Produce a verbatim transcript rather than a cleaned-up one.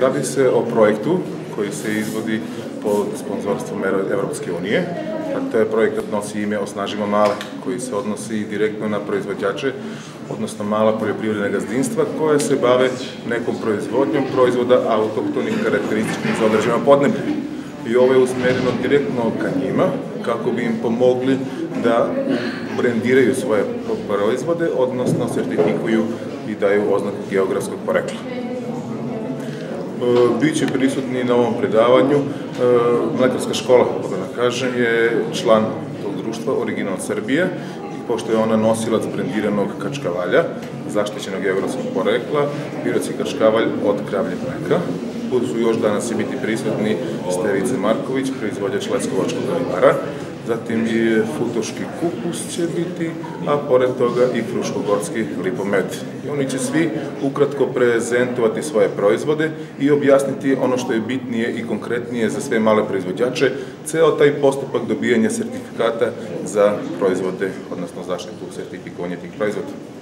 Radi se o projektu koji se izvodi pod sponzorstvom Evropske unije. Taj projekat nosi ime Osnažimo male, koji se odnosi direktno na proizvođače, odnosno mala poljoprivredna gazdinstva koje se bave nekom proizvodnjom proizvoda autohtonih karakterističnih za određeno podneblje. I ovo je usmereno direktno ka njima, kako bi im pomogli da brendiraju svoje proizvode, odnosno sertifikuju i daju oznaku geografskog porekla. Biće prisutni na ovom predavanju. Mlekarska škola, da kažem, je član tog društva Original Srbija, pošto je ona nosilac brendiranog kačkavalja, zaštićenog geografskog porekla, Pirotski kačkavalj od kravlje mleka. Budu su još danas i biti prisutni Stevice Marković, proizvođač leskovačkog ribara, zatim i futoški kupus će biti, a pored toga i fruškogorski lipomed. I oni će svi ukratko prezentovati svoje proizvode i objasniti ono što je bitnije i konkretnije za sve male proizvođače, ceo taj postupak dobijanja sertifikata za proizvode, odnosno zaštitu sertifikovanja tih proizvoda.